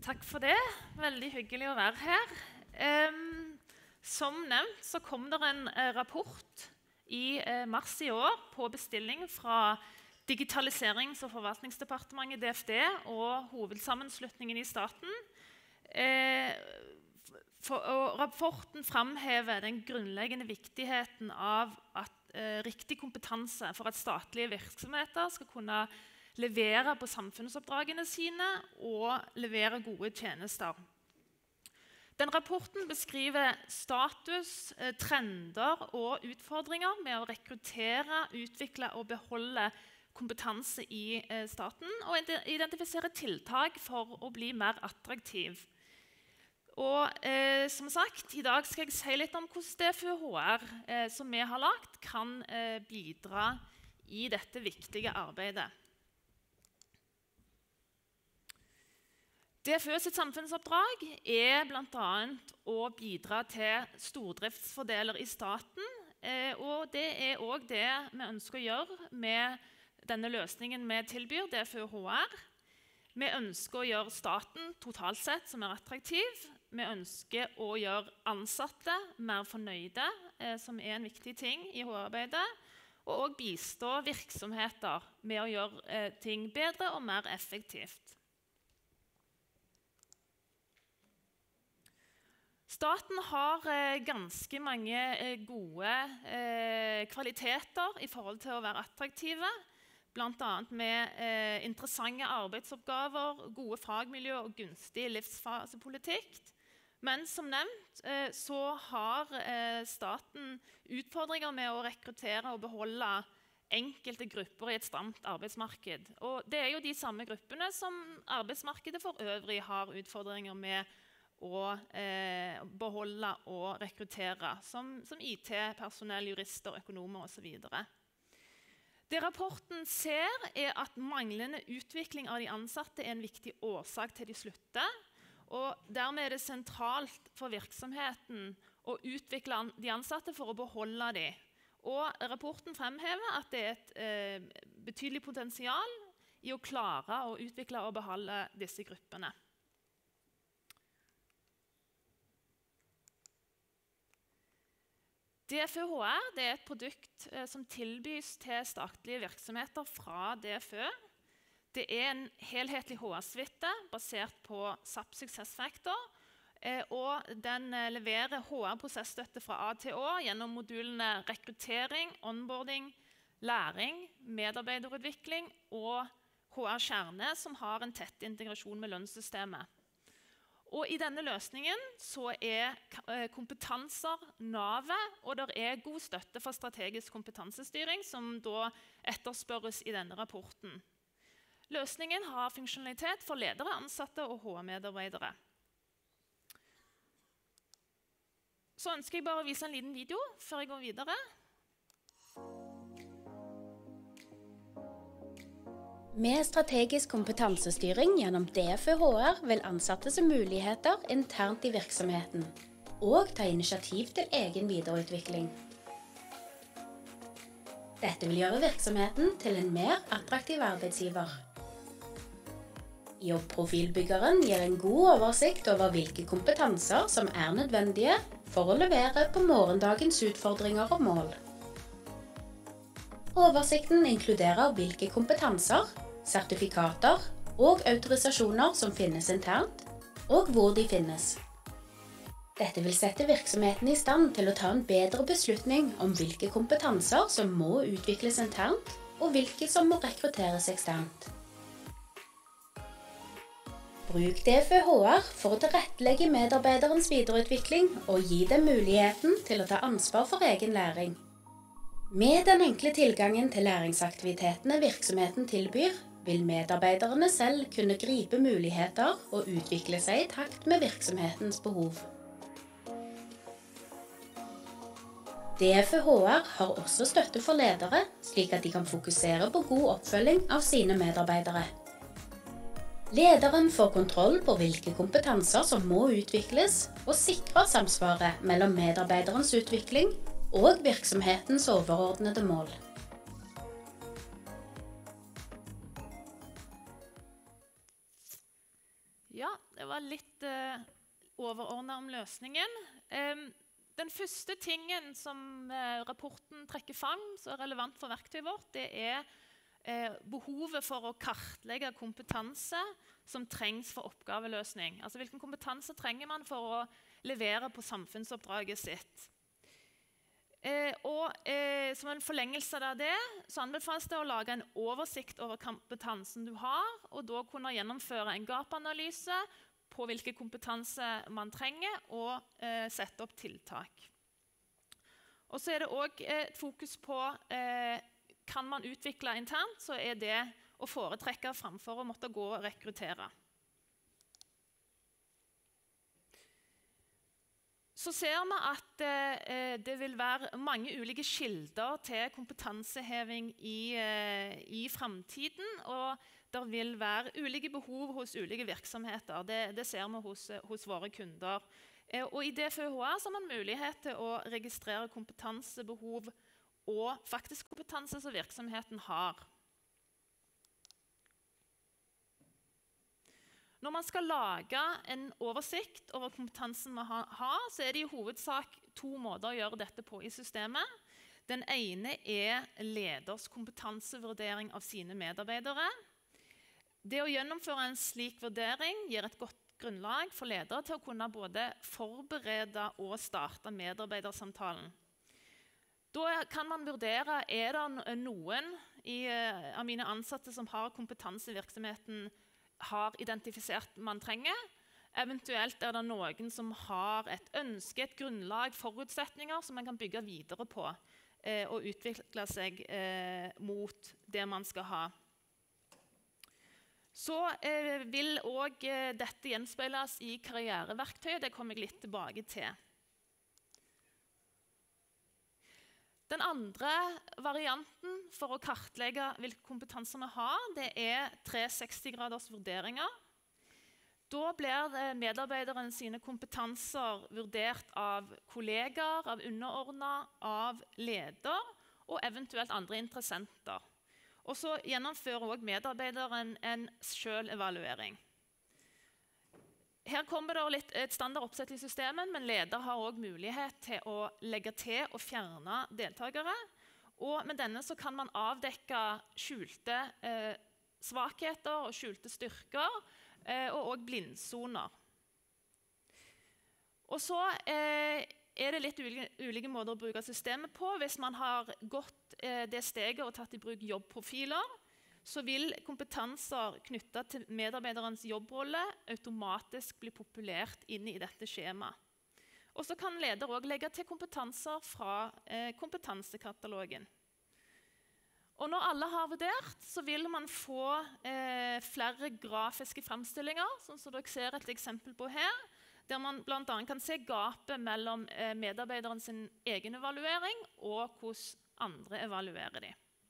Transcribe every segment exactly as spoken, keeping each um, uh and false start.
Takk for det. Veldig hyggelig å være her. Um, som nevnt så kom det en uh, rapport i uh, mars i år på bestilling fra Digitaliserings- og forvaltningsdepartementet D F D og hovedsammenslutningen i staten. Uh, for, og rapporten fremhever den grunnleggende viktigheten av at uh, riktig kompetanse for at statlige virksomheter skal kunne levere på samfunnsoppdragene sine og levere gode tjenester. Den rapporten beskriver status, trender og utfordringer med å rekruttere, utvikle og beholde kompetanse i staten, og identifisere tiltak for å bli mer attraktiv. Og eh, som sagt, i dag skal jeg si litt om hvordan D F Ø H R eh, som vi har lagt, kan eh, bidra i dette viktige arbeidet. D F Ø sitt samfunnsoppdrag er blant annet å bidra til stordriftsfordeler i staten, eh, og det er også det vi ønsker å gjøre med denne løsningen vi tilbyr, D F Ø H R. Vi ønsker å gjøre staten totalt sett som er attraktiv. Vi ønsker å gjøre ansatte mer fornøyde, eh, som er en viktig ting i H R-arbeidet, og også bistå virksomheter med å gjøre eh, ting bedre og mer effektivt. Staten har eh, ganske mange eh, gode eh, kvaliteter i forhold til å være attraktive, blant annet med eh, interessante arbeidsoppgaver, gode fagmiljø og gunstig livsfasepolitikk. Men som nevnt eh, så har eh, staten utfordringer med å rekruttere og beholde enkelte grupper i et stramt arbeidsmarked. Og det er jo de samme gruppene som arbeidsmarkedet for øvrig har utfordringer med å eh, beholde og rekruttere, som, som I T-personell, jurister, økonomer og så videre. Det rapporten ser er at manglende utvikling av de ansatte er en viktig årsak til de slutter, og dermed er det sentralt for virksomheten å utvikle de ansatte for å beholde dem. Og rapporten fremhever at det er et eh, betydelig potensial i å klare å utvikle og beholde disse gruppene. D F Ø H R det er et produkt eh, som tilbys til statlige virksomheter fra D F Ø. Det er en helhetlig H R-suite basert på S A P SuccessFactor, eh, og den eh, leverer H R-prosessstøtte fra A til Å gjennom modulene rekruttering, onboarding, læring, medarbeiderutvikling og H R-kjerne, som har en tett integrasjon med lønnssystemet. Og I denne løsningen så er kompetanser navet, og det er god støtte for strategisk kompetansestyring, som da etterspørres I denne rapporten. Løsningen har funksjonalitet for ledere, ansatte og H R-medarbeidere. Så ønsker jeg bare å vise en liten video før jeg går videre. Med strategisk kompetansestyring gjennom D F Ø H R vil ansatte se muligheter internt I virksomheten, og ta initiativ til egen videreutvikling. Dette vil gjøre virksomheten til en mer attraktiv arbeidsgiver. Jobbprofilbyggeren gir en god oversikt over hvilke kompetanser som er nødvendige for å levere på morgendagens utfordringer og mål. Oversikten inkluderer hvilke kompetanser, sertifikater og autorisasjoner som finnes internt, og hvor de finnes. Dette vil sette virksomheten I stand til å ta en bedre beslutning om hvilke kompetanser som må utvikles internt, og hvilke som må rekrutteres eksternt. Bruk D F Ø H R for å tilrettelegge medarbeiderens videreutvikling og gi dem muligheten til å ta ansvar for egen læring. Med den enkle tilgangen til læringsaktivitetene virksomheten tilbyr, vil medarbeiderne selv kunne gripe muligheter og utvikle seg I takt med virksomhetens behov. D F Ø H R har også støtte for ledere, slik at de kan fokusere på god oppfølging av sine medarbeidere. Lederen får kontroll på hvilke kompetanser som må utvikles, og sikrer samsvaret mellom medarbeiderens utvikling og virksomhetens overordnede mål. Ja, det var litt eh, overordnet om løsningen. Eh, den første tingen som eh, rapporten trekker fram, som er relevant for verktøyet vårt, det er eh, behovet for å kartlegge kompetanse som trengs for oppgaveløsning. Altså hvilken kompetanse trenger man for å levere på samfunnsoppdraget sitt. Eh, og eh, som en forlengelse av det, så anbefales det å lage en oversikt over kompetansen du har, og da kunne gjennomføre en gap-analyse på hvilken kompetanse man trenger, og eh, sette opp tiltak. Og så er det også et fokus på eh, kan man utvikle internt, så er det å foretrekke framfor å måtte gå og rekruttere. Så ser vi at eh, det vil være mange ulike kilder til kompetanseheving i, eh, i fremtiden, og det vil være ulike behov hos ulike virksomheter. Det, det ser vi hos, hos våre kunder. Eh, og i D F H A så har man mulighet til å registrere kompetansebehov og faktisk kompetanse som virksomheten har. Når man skal lage en oversikt over kompetansen vi har, så er det i hovedsak to måter å gjøre dette på i systemet. Den ene er leders kompetansevurdering av sine medarbeidere. Det å gjennomføre en slik vurdering gir et godt grunnlag for ledere til å kunne både forberede og starte medarbeidersamtalen. Da kan man vurdere, er det noen i, av mine ansatte som har kompetanse i virksomheten har identifisert man trenger. Eventuelt er det noen som har et ønske, et grunnlag, forutsetninger som man kan bygge videre på eh, og utvikle seg eh, mot det man skal ha. Så eh, vil også eh, dette gjenspeiles i karriereverktøy. Det kommer jeg litt tilbake til. Den andre varianten for å kartlegge hvilke kompetanser vi har, det er tre hundre og seksti graders vurderinger. Da blir medarbeideren sine kompetanser vurdert av kollegaer, av underordnede, av leder og eventuelt andre interessenter. Og så gjennomfører også medarbeideren en selvevaluering. Her kommer det litt et standard oppsett i systemet, men leder har også mulighet til å legge til og fjerne deltakere. Og med denne så kan man avdekke skjulte eh, svakheter og skjulte styrker, eh, og også blindsoner. Og så eh, er det litt ulike, ulike måter å bruke systemet på. Hvis man har gått eh, det steget og tatt i bruk jobbprofiler, så vil kompetanser knyttet til medarbeiderens jobbrolle automatisk bli populert inn i dette skjemaet. Og så kan leder også legge til kompetanser fra eh, kompetansekatalogen. Og når alle har vurdert, så vil man få eh, flere grafiske fremstillinger, sånn som dere ser et eksempel på her, der man blant annet kan se gapet mellom eh, medarbeiderens egen evaluering og hvordan andre evaluerer de.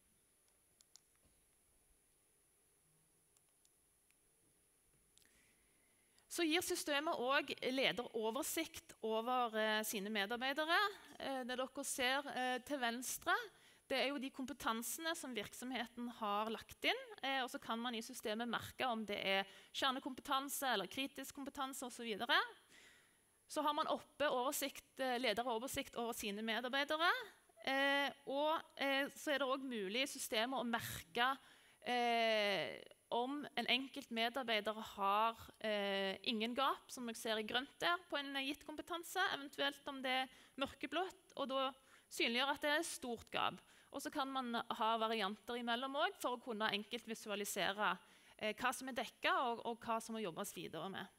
Så gir systemet også leder oversikt over eh, sine medarbeidere. Eh, det dere ser eh, til venstre, det er jo de kompetansene som virksomheten har lagt inn. Eh, og så kan man i systemet merke om det er kjernekompetanse eller kritisk kompetanse og så videre. Så har man oppe oversikt, eh, leder oversikt over sine medarbeidere. Eh, og eh, så er det også mulig i systemet å merke eh, om en enkelt medarbeider har eh, ingen gap, som dere ser i grønt der, på en gitt kompetanse, eventuelt om det er mørkeblått, og da synliggjør at det er stort gap. Og så kan man ha varianter imellom også, for å kunne enkelt visualisere eh, hva som er dekket, og, og hva som må jobbes videre med.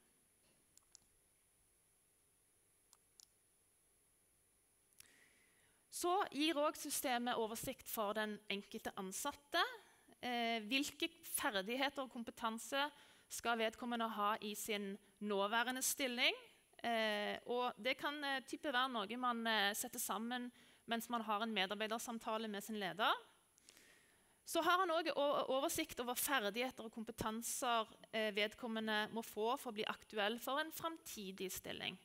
Så gir også systemet oversikt for den enkelte ansatte. Eh, hvilke ferdigheter og kompetanse skal vedkommende ha i sin nåværende stilling. Eh, og det kan eh, type være noe man eh, setter sammen mens man har en medarbeidersamtale med sin leder. Så har han også oversikt over ferdigheter og kompetanser eh, vedkommende må få for å bli aktuell for en fremtidig stilling.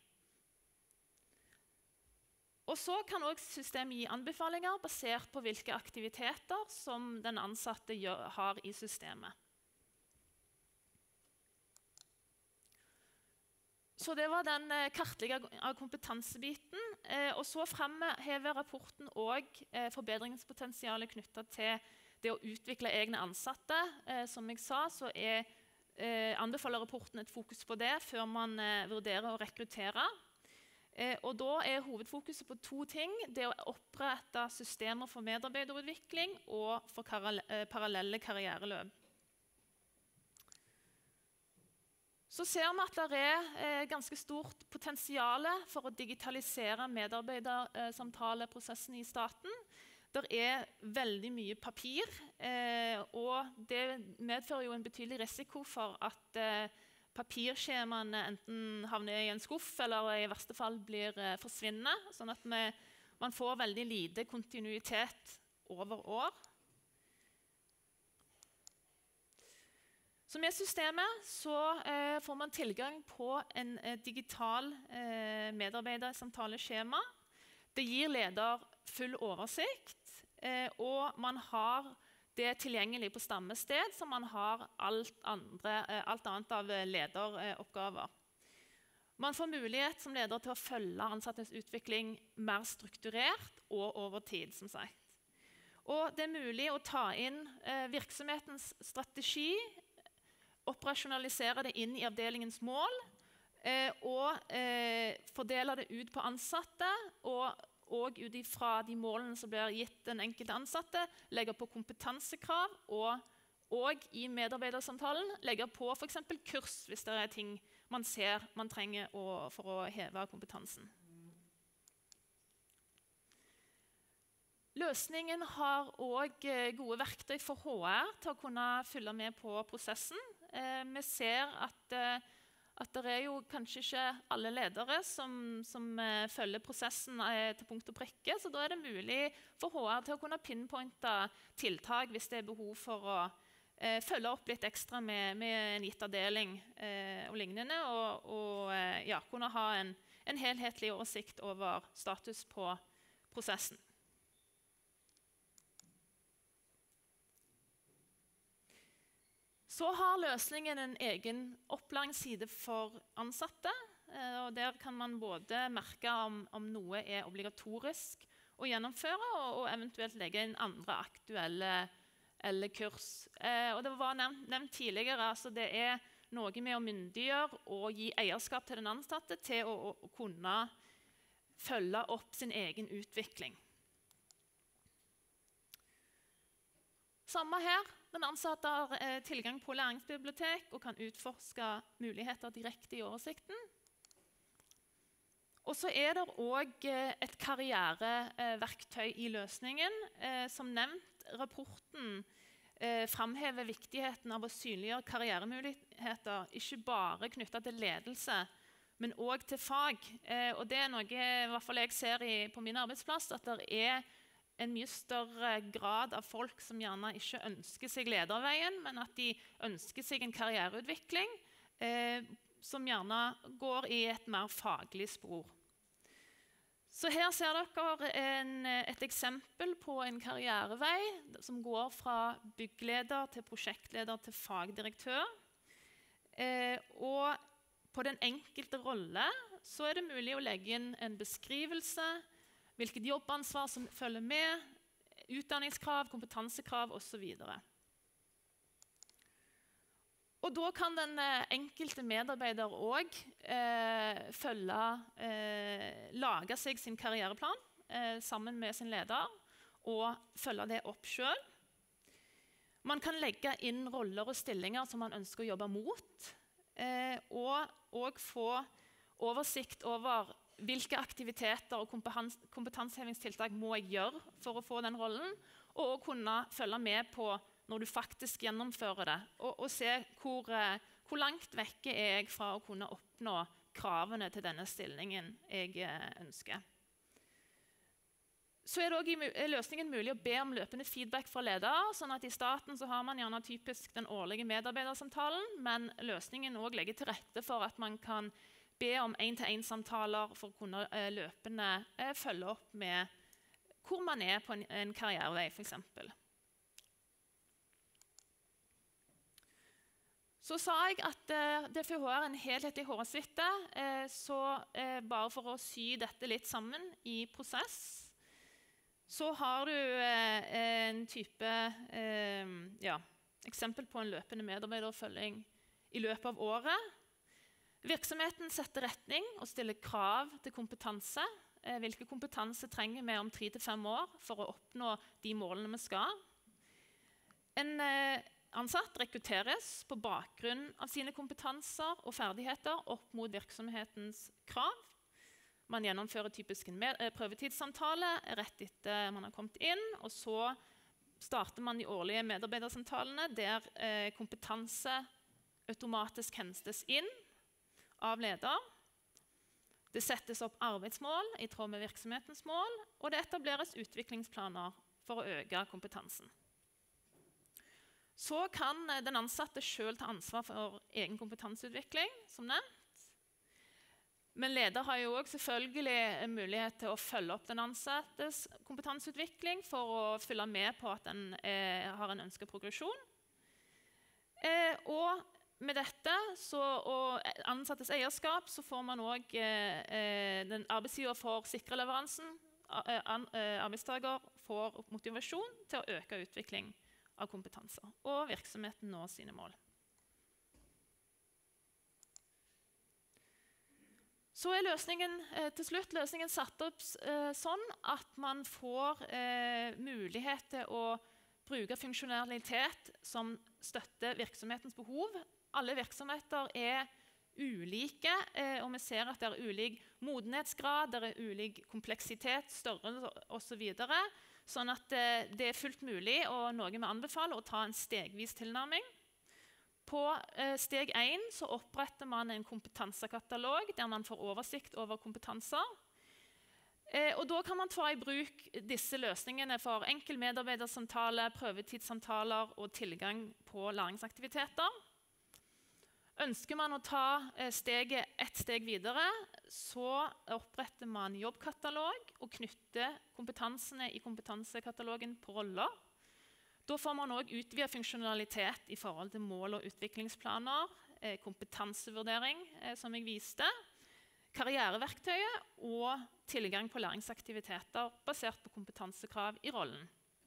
Og så kan også systemet gi anbefalinger basert på hvilke aktiviteter som den ansatte gjør, har i systemet. Så det var den eh, kartlegging av kompetansebiten. Eh, og så fremhever rapporten også eh, forbedringspotensialet knyttet til det å utvikle egne ansatte. Eh, som jeg sa, så er, eh, anbefaler rapporten et fokus på det før man eh, vurderer å rekruttere. Eh, og da er hovedfokuset på to ting. Det å opprette systemer for medarbeiderutvikling og for kar- eh, parallelle karriereløp. Så ser vi at det er eh, ganske stort potensial for å digitalisere medarbeidersamtaleprosessen i staten. Det er veldig mye papir, eh, og det medfører jo en betydelig risiko for at eh, papirskjemaene enten havner i en skuff eller i verste fall blir eh, forsvinnende, sånn at vi, man får veldig lite kontinuitet over år. Så med systemet så, eh, får man tilgang på en eh, digital eh, medarbeidersamtaleskjema. Det gir leder full oversikt, eh, og man har det tilgjengelig på samme sted som man har alt, andre, eh, alt annet av lederoppgaver. Man får mulighet som leder til å følge ansattes utvikling mer strukturert og over tid, som sagt. Og det er mulig å ta inn eh, virksomhetens strategi, operasjonalisere det inn i avdelingens mål eh, og eh, fordele det ut på ansatte, og, og ut fra de målene som blir gitt den enkelte ansatte, legge på kompetansekrav, og, og i medarbeidersamtalen legge på for eksempel kurs hvis det er ting man ser man trenger å, for å heve kompetansen. Løsningen har også gode verktøy for H R til å kunne følge med på prosessen. Eh, vi ser at, eh, at det er jo kanskje ikke alle ledere som, som eh, følger prosessen eh, til punkt og prikke, så da er det mulig for H R til å kunne pinpointe tiltak hvis det er behov for å eh, følge opp litt ekstra med, med en gitt avdeling eh, og lignende, og, og eh, ja, kunne ha en, en helhetlig oversikt over status på prosessen. Så har løsningen en egen opplæringsside for ansatte. Og der kan man både merke om, om noe er obligatorisk å gjennomføre, og, og eventuelt legge inn andre aktuelle eller kurs. Eh, og det var nevnt, nevnt tidligere, altså det er noe med å myndiggjøre og gi eierskap til den ansatte til å, å, å kunne følge opp sin egen utvikling. Samme her. Den ansatte har eh, tilgang på læringsbibliotek og kan utforske muligheter direkte i oversikten. Og så er det også eh, et karriereverktøy i løsningen. Eh, som nevnt, rapporten eh, fremhever viktigheten av å synliggjøre karrieremuligheter, ikke bare knyttet til ledelse, men også til fag. Eh, og det er noe i hvert fall jeg ser i, på min arbeidsplass, at det er en mye større grad av folk som gjerne ikke ønsker seg lederveien, men at de ønsker seg en karriereutvikling eh, som gjerne går i et mer faglig spor. Så her ser dere en, et eksempel på en karrierevei som går fra byggleder til prosjektleder til fagdirektør. Eh, og på den enkelte rolle så er det mulig å legge inn en beskrivelse, hvilket jobbansvar som følger med, utdanningskrav, kompetansekrav osv. Og da kan den enkelte medarbeider også eh, følge, eh, lage seg sin karriereplan eh, sammen med sin leder, og følge det opp selv. Man kan legge inn roller og stillinger som man ønsker å jobbe mot, eh, og, og få oversikt over hvilke aktiviteter og kompetansehevingstiltak må jeg gjøre for å få den rollen, og kunne følge med på når du faktisk gjennomfører det, og, og se hvor, hvor langt vekke er jeg fra å kunne oppnå kravene til denne stillingen jeg ønsker. Så er det også i løsningen mulig å be om løpende feedback fra leder, sånn at i starten så har man gjerne typisk den årlige medarbeidersamtalen, men løsningen også legger til rette for at man kan be om en-til-en-samtaler for å kunne eh, løpende eh, følge opp med hvor man er på en, en karrierevei, for eksempel. Så sa jeg at eh, D F H er en helhetlig H R-suite, eh, så eh, bare for å sy dette litt sammen i prosess, så har du eh, en type eh, ja, eksempel på en løpende medarbeideroppfølging i løpet av året. Virksomheten setter retning og stiller krav til kompetanse. Eh, hvilke kompetanse trenger vi om tre til fem år for å oppnå de målene vi skal? En eh, ansatt rekrutteres på bakgrunn av sine kompetanser og ferdigheter opp mot virksomhetens krav. Man gjennomfører typisk en prøvetidssamtale rett etter man har kommet inn, og så starter man de årlige medarbeidersamtalene der eh, kompetanse automatisk hentes inn av leder. Det settes opp arbeidsmål i tråd med virksomhetens mål, og det etableres utviklingsplaner for å øke kompetansen. Så kan den ansatte selv ta ansvar for egen kompetanseutvikling, som nevnt. Men leder har jo også selvfølgelig en mulighet til å følge opp den ansattes kompetanseutvikling for å følge med på at den eh, har en ønsket progresjon. Eh, og med dette så, og ansattes eierskap så får man også eh, den arbeidsgiver får sikre leveransen. Eh, an, eh, arbeidstaker får motivasjon til å øke utvikling av kompetanser, og virksomheten når sine mål. Så er løsningen eh, til slutt løsningen satt opp eh, sånn at man får eh, mulighet til å bruke funksjonalitet som støtter virksomhetens behov. Alle virksomheter er ulike, eh, og vi ser at det er ulik modenhetsgrad, det er ulik kompleksitet, størrelse og så videre. Sånn at eh, det er fullt mulig, og noe vi anbefaler, å ta en stegvis tilnærming. På eh, steg én så oppretter man en kompetansekatalog der man får oversikt over kompetanser. Eh, og da kan man ta i bruk disse løsningene for enkel medarbeidersamtale, prøvetidssamtaler og tilgang på læringsaktiviteter. Ønsker man å ta eh, steget ett steg videre, så oppretter man jobbkatalog og knytter kompetansene i kompetansekatalogen på roller. Da får man også utvidet funksjonalitet i forhold til mål- og utviklingsplaner, eh, kompetansevurdering, eh, som jeg viste, karriereverktøyet og tilgang på læringsaktiviteter basert på kompetansekrav i rollen.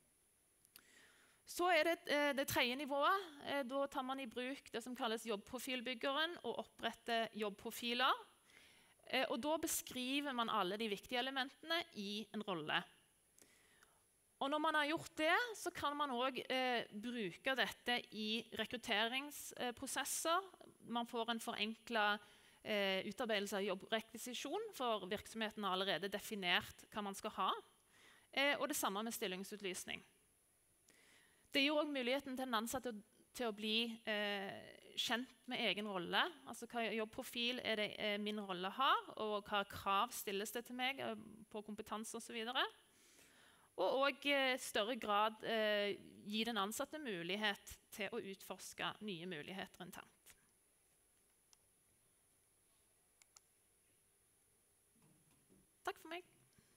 Så er det eh, det tredje nivået. Eh, da tar man i bruk det som kalles jobbprofilbyggeren og oppretter jobbprofiler. Eh, og da beskriver man alle de viktige elementene i en rolle. Og når man har gjort det, så kan man også eh, bruke dette i rekrutteringsprosesser. Man får en forenklet eh, utarbeidelse av jobbrekvisisjon, for virksomheten har allerede definert hva man skal ha. Eh, og det samme med stillingsutlysning. Det gir også muligheten til den ansatte til å bli eh, kjent med egen rolle. Altså hva jobbprofil er det eh, min rolle har, og hva krav stilles det til meg eh, på kompetanse og så videre. Og også i større grad eh, gi den ansatte mulighet til å utforske nye muligheter internt. Takk for meg.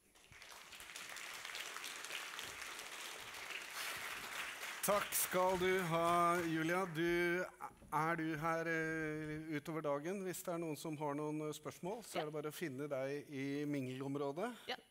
Takk skal du ha, Julia. Du, er du her uh, utover dagen? Hvis det er noen som har noen spørsmål, så er det bare å finne deg i mingelområdet. Ja.